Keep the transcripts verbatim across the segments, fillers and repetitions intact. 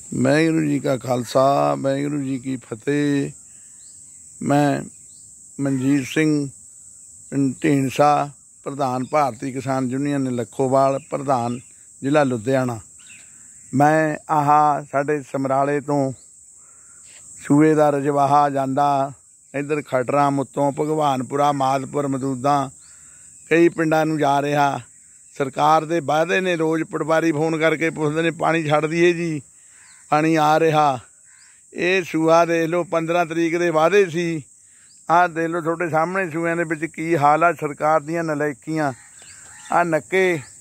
वाहिगुरू जी का खालसा वाहिगुरू जी की फतेह। मैं मनजीत सिंह पिंड ढींडसा प्रधान भारती किसान यूनियन लखोवाल प्रधान जिला लुधियाना। मैं आह साडे समराले तो सूए का रजवाहा जांदा इधर खटरा मुत्तों भगवानपुरा मादपुर मदूदा कई पिंडां नूं जा रहा। सरकार दे वादे ने रोज़ पटवारी फोन करके पुछदे ने पानी छड्ड दईए जी, पानी आ रहा। ये सूआ देख लो पंद्रह तरीक के वादे सी, आ देख लो थोड़े सामने सूआं दे विच की हाल आ। सरकार दीयां नलैकियां आ नक्के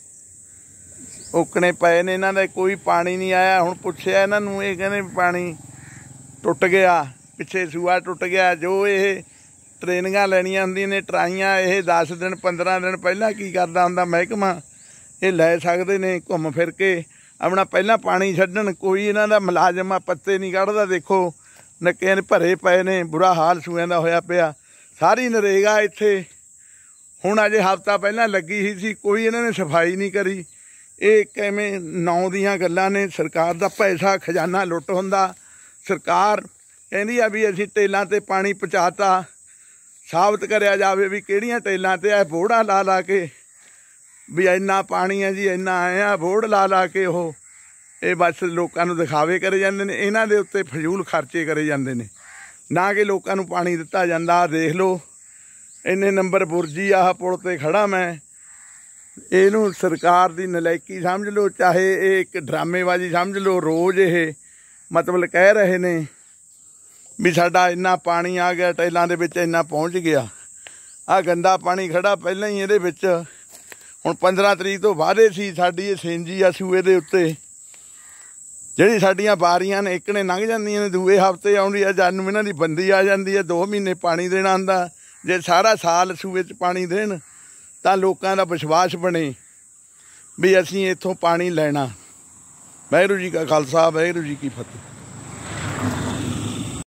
उकने पे ने, इन्हां दा कोई पानी नहीं आया। हुण पुछया इन्हां नूं, ये कहंदे पानी टुट गया, पिछे सूआ टुट गया। जो ये ट्रेनिंगां लैणियां हुंदियां ने ट्राइयां, ये दस दिन पंद्रह दिन पहलां की करदा हुंदा महकमा, ये लै सकदे ने घुम फिर के अपना पहलां पानी छड्डण। कोई इन्हां दा मुलाजम आ पत्ते नहीं कढ़दा। देखो नक्के भरे पे ने, बुरा हाल सूआं दा होया पिया। सारी नरेगा इत्थे हुण अजे हफ्ता पहलां लगी ही सी, कोई इन्हां ने सफाई नहीं करी। ये किवें नौ दीयां गल्लां ने। सरकार दा पैसा खजाना लुੱਟ हुंदा। सरकार कहंदी आ भी असीं टेलां ते पानी पहुँचाता, साबित करिया जावे भी किहड़ियां टेलां ते आ बोड़ा ला ला के भी इन्ना पानी है जी, इन्ना आया बोर्ड ला ला के वो ये बस लोगों को दिखावे करे जाते हैं। इन्हां दे उत्ते फजूल खर्चे करे जाते हैं, ना कि लोगों को पानी दिता जाता। देख लो इन्ने नंबर बुरजी आह पुल ते खड़ा मैं, इनू सरकार की नलैकी समझ लो, चाहे ये एक ड्रामेबाजी समझ लो। रोज़ ये मतलब कह रहे ने भी साडा इन्ना पानी आ गया, टैलों दे विच इन्ना पहुँच गया। आ गंदा पानी खड़ा पहलां ही इहदे विच। हुण पंद्रह तरीक तो वादे सी साडी ये सेंजी आ सूए दे उत्ते, जिहड़ी साडियां बारियां ने एक ने लंघ जांदियां ने, दूए हफ्ते आउंदी आ, जानू इन्हां दी बंदी आ जांदी है। दो महीने पानी देना हुंदा। जे सारा साल सूए च पानी देण तां लोकां दा विश्वास बने भी असीं इत्थों पानी लैना। वाहिगुरू जी का खालसा वाहिगुरू जी की फतेह।